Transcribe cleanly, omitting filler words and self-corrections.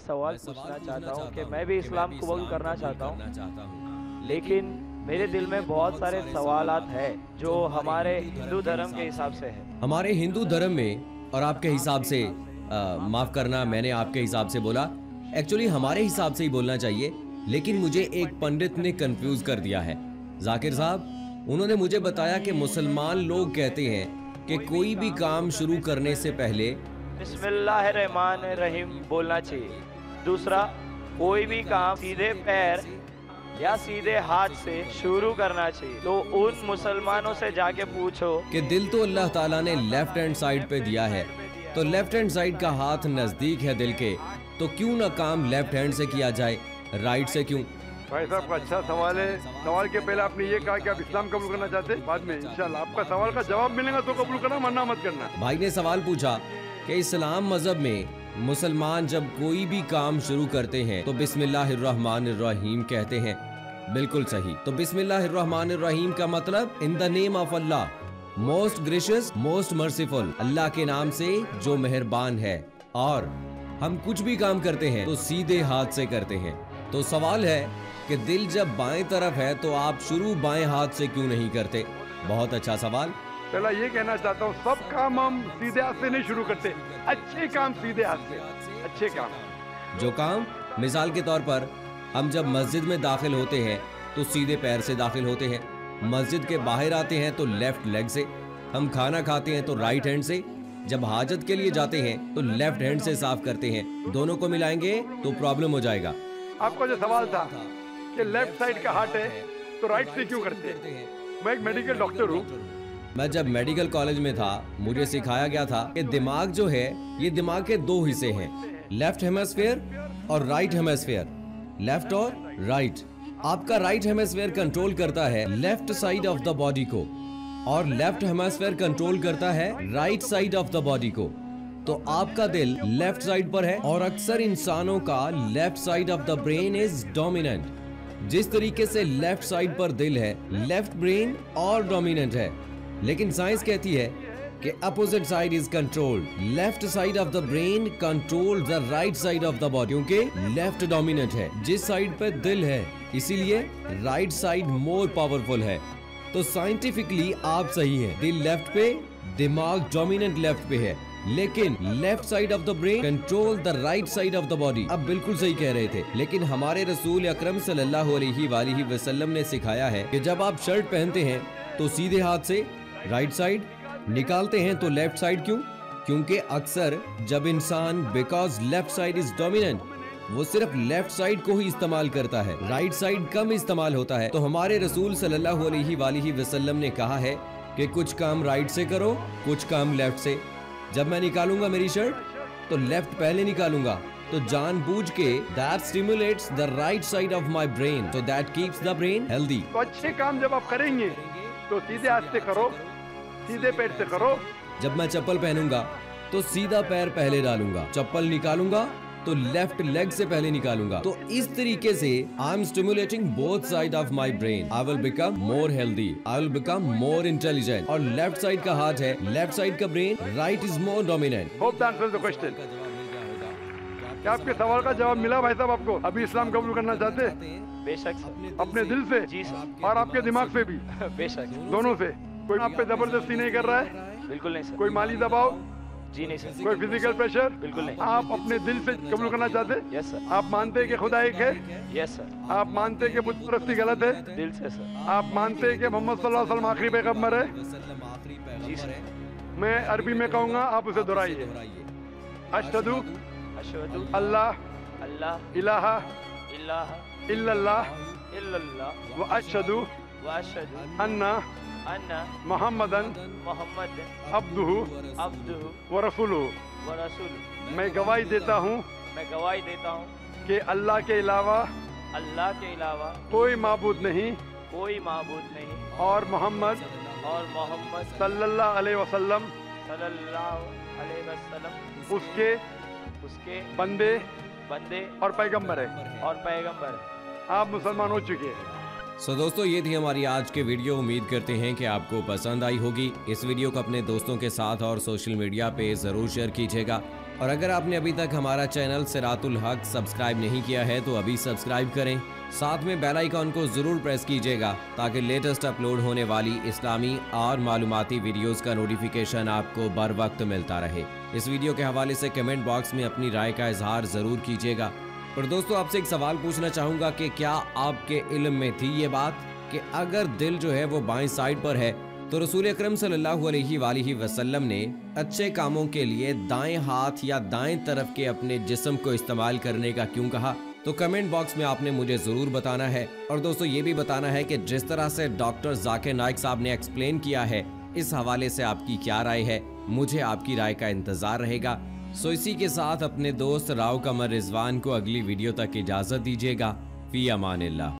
सवाल पूछना चाहता हूँ कि मैं भी इस्लाम कबूल करना चाहता हूँ, लेकिन मेरे दिल में बहुत सारे सवालात हैं जो हमारे हिंदू धर्म के हिसाब से है। हमारे हिंदू धर्म में और आपके हिसाब से माफ करना, मैंने आपके हिसाब से बोला, एक्चुअली हमारे हिसाब से ही बोलना चाहिए, लेकिन मुझे एक पंडित ने कंफ्यूज कर दिया है। जाकिर साहब, उन्होंने मुझे बताया कि मुसलमान लोग कहते हैं कि कोई भी काम शुरू करने से पहले बिस्मिल्लाहिर्रहमानिर्रहीम बोलना चाहिए। दूसरा, कोई भी काम सीधे पैर या सीधे हाथ से शुरू करना चाहिए। तो उन मुसलमानों से जाके पूछो कि दिल तो अल्लाह ताला ने लेफ्ट हैंड साइड पे दिया है, तो लेफ्ट हैंड साइड का हाथ नजदीक है दिल के, तो क्यों ना काम लेफ्ट हैंड से किया जाए, राइट से क्यों? भाई साहब का अच्छा सवाल है। सवाल के पहले आपने ये कहा कि आप इस्लाम कबूल करना चाहते हैं, बाद में इंशाल्लाह आपका सवाल का जवाब मिलेगा तो कबूल करना, वरना मत करना। भाई ने सवाल पूछा कि इस्लाम मजहब में मुसलमान जब कोई भी काम शुरू करते हैं तो बिस्मिल्लाहिर्रहमानिर्रहीम कहते हैं। बिल्कुल सही। तो बिस्मिल्लाहिर्रहमानिर्रहीम का मतलब in the name of Allah, most gracious most merciful, Allah के नाम से जो मेहरबान है। और हम कुछ भी काम करते हैं तो सीधे हाथ से करते हैं। तो सवाल है कि दिल जब बाएं तरफ है तो आप शुरू बाएं हाथ से क्यों नहीं करते? बहुत अच्छा सवाल। पहला ये कहना चाहता हूँ, सब काम हम सीधे हाथ से नहीं शुरू करते, अच्छे काम सीधे हाथ से। अच्छे काम, जो काम, मिसाल के तौर पर हम जब मस्जिद में दाखिल होते हैं तो सीधे पैर से दाखिल होते हैं, मस्जिद के बाहर आते हैं तो लेफ्ट लेग से, हम खाना खाते हैं तो राइट हैंड से, जब हाजत के लिए जाते हैं तो लेफ्ट हैंड से साफ करते हैं। दोनों को मिलाएंगे तो प्रॉब्लम हो जाएगा। आपका जो सवाल था कि लेफ्ट साइड का हार्ट है तो राइट से क्यों करते हैं, मैं एक मेडिकल डॉक्टर हूँ। मैं जब मेडिकल कॉलेज में था मुझे सिखाया गया था कि दिमाग जो है ये दिमाग के दो हिस्से हैं, लेफ्ट हेमिस्फीयर और राइट हेमिस्फीयर, लेफ्ट और राइट। आपका राइट हेमिस्फीयर कंट्रोल करता है left side of the body को और लेफ्ट हेमिस्फीयर कंट्रोल करता है right side of the body को। तो आपका दिल लेफ्ट साइड पर है और अक्सर इंसानों का left side of the brain is dominant. जिस तरीके से लेफ्ट साइड पर दिल है, लेफ्ट ब्रेन और डोमिनेंट है, लेकिन साइंस कहती है कि opposite side is controlled, left side of the brain control the right side of the body, क्योंकि लेफ्ट डोमिनेंट है जिस साइड पे दिल है, इसीलिए राइट साइड मोर पावरफुल है। तो साइंटिफिकली आप सही हैं, दिल लेफ्ट पे, दिमाग डोमिनेंट लेफ्ट पे है, लेकिन left side of the brain control the right side of the body. अब बिल्कुल सही कह रहे थे, लेकिन हमारे रसूल अकरम सल्लल्लाहु अलैहि वसल्लम ने सिखाया है कि जब आप शर्ट पहनते हैं तो सीधे हाथ से राइट साइड, निकालते हैं तो लेफ्ट साइड। क्यों? क्योंकि अक्सर जब इंसान, because left side is dominant, वो सिर्फ लेफ्ट साइड को ही इस्तेमाल करता है, राइट साइड कम इस्तेमाल होता है। तो हमारे रसूल सल्लल्लाहु अलैहि वसल्लम ने कहा है कि कुछ काम राइट से करो, कुछ काम लेफ्ट से। जब मैं निकालूंगा मेरी शर्ट तो लेफ्ट पहले निकालूंगा, तो जानबूझ के that stimulates the right side of my brain, so that keeps the brain healthy. तो अच्छे काम जब आप करेंगे तो सीधे हाथ से करो, सीधे पैर से करो। जब मैं चप्पल पहनूंगा तो सीधा पैर पहले डालूंगा, चप्पल निकालूंगा तो लेफ्ट लेग से पहले निकालूंगा। तो इस तरीके से I am stimulating both side of my brain, I will become more healthy, I will become more intelligent. और लेफ्ट साइड का हाथ है, लेफ्ट साइड का ब्रेन, right is more dominant. Hope that answers the question. क्या आपके सवाल का जवाब मिला भाई साहब आपको? अभी इस्लाम कबूल करना चाहते हैं? बेशक सर। अपने दिल से? जी सर। और आपके दिमाग से भी? बेशक। दोनों से? कोई आप पे जबरदस्ती नहीं कर रहा है? बिल्कुल नहीं सर। कोई माली दबाव? जी नहीं सर। कोई फिजिकल प्रेशर? बिल्कुल नहीं। आप अपने दिल से कबूल करना चाहते हैं? Yes sir. आप मानते हैं कि खुदा एक है? Yes sir. आप मानते हैं कि बुत परस्ती गलत है? दिल से सर। आप मानते हैं कि मोहम्मद सल्लल्लाहु अलैहि वसल्लम आखिरी पैगंबर है? जी सर। मैं अरबी में कहूँगा, आप उसे दोहराइए। अशहदु अशहदु अल्लाह अल्लाह इलाहा इल्लाह इल्लल्लाह इल्लल्लाह व अशहदु व अशहदु अन्ना अन्ना मुहम्मदन मोहम्मद अब्दुहु अब्दुहु व रसूलुहु। व रसूलुहु। मैं गवाही देता हूँ मैं गवाही देता हूँ कि अल्लाह के अलावा अल्लाह के अलावा कोई माबूद नहीं कोई माबूद नहीं और मोहम्मद और मोहम्मद सल्लल्लाहु अलैहि वसल्लम सल्लल्लाहु अलैहि वसल्लम उसके बंदे बंदे और पैगंबर है। और पैगंबर है। आप मुसलमान हो चुके हैं। सो दोस्तों, ये थी हमारी आज की वीडियो। उम्मीद करते हैं कि आपको पसंद आई होगी। इस वीडियो को अपने दोस्तों के साथ और सोशल मीडिया पे ज़रूर शेयर कीजिएगा। और अगर आपने अभी तक हमारा चैनल सिरातुल हक सब्सक्राइब नहीं किया है तो अभी सब्सक्राइब करें, साथ में बेल आइकॉन को जरूर प्रेस कीजिएगा ताकि लेटेस्ट अपलोड होने वाली इस्लामी और मालूमाती वीडियोस का नोटिफिकेशन आपको बर वक्त मिलता रहे। इस वीडियो के हवाले से कमेंट बॉक्स में अपनी राय का इजहार जरूर कीजिएगा। और दोस्तों, आपसे एक सवाल पूछना चाहूँगा कि क्या आपके इल्म में थी ये बात कि अगर दिल जो है वो बाएं साइड पर है तो रसूल अकरम सल्लल्लाहु अलैहि वसल्लम ने अच्छे कामों के लिए दाएं हाथ या दाएं तरफ के अपने जिस्म को इस्तेमाल करने का क्यों कहा? तो कमेंट बॉक्स में आपने मुझे जरूर बताना है। और दोस्तों, ये भी बताना है कि जिस तरह से डॉक्टर जाकिर नाइक साहब ने एक्सप्लेन किया है, इस हवाले से आपकी क्या राय है? मुझे आपकी राय का इंतजार रहेगा। सो इसी के साथ अपने दोस्त राव कमर रिजवान को अगली वीडियो तक इजाजत दीजिएगा। फी अमानिल्लाह।